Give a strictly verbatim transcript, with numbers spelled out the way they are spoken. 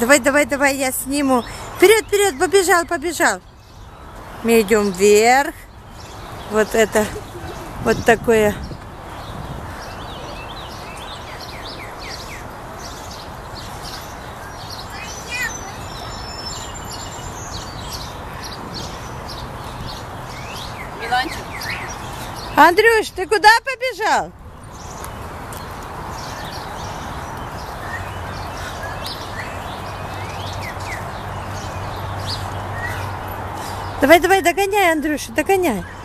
Давай, давай, давай, я сниму. Вперед, вперед, побежал, побежал. Мы идем вверх. Вот это, вот такое. Миланчик. Андрюш, ты куда побежал? Давай, давай, догоняй, Андрюша, догоняй.